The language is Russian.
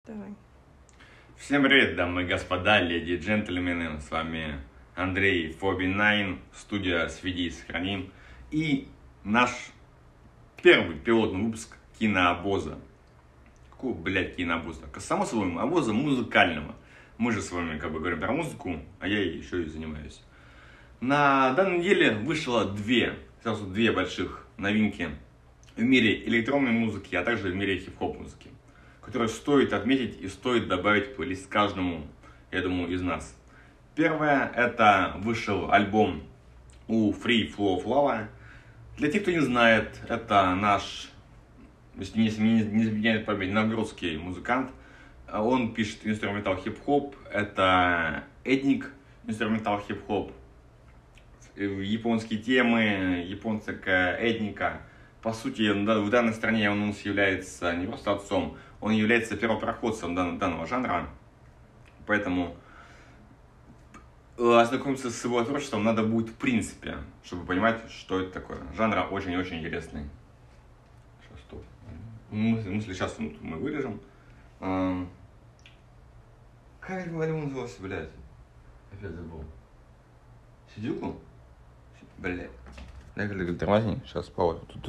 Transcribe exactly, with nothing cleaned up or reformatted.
Давай. Всем привет, дамы и господа, леди и джентльмены, с вами Андрей Фоби Найн, студия «Сведи и сохрани», и наш первый пилотный выпуск кинообоза. Какого, блядь, кинообоза? Само собой, обоза музыкального. Мы же с вами как бы говорим про музыку, а я еще и занимаюсь. На данной неделе вышло две, сразу две больших новинки в мире электронной музыки, а также в мире хип-хоп музыки, которые стоит отметить и стоит добавить в плейлист каждому, я думаю, из нас. Первое, это вышел альбом у Free Flow Flava. Для тех, кто не знает, это наш, если не изменяет память, новгородский музыкант. Он пишет инструментал хип-хоп, это этник инструментал хип-хоп, японские темы, японская этника. По сути, в данной стране он является не просто отцом, он является первопроходцем данного жанра. Поэтому ознакомиться с его творчеством надо будет в принципе, чтобы понимать, что это такое. Жанр очень-очень интересный. Сейчас, стоп. Мысли сейчас мы вырежем. Как это альбом назывался, блядь? Опять забыл. Сидюку? Блядь. Дай, тормозни, сейчас, пауза.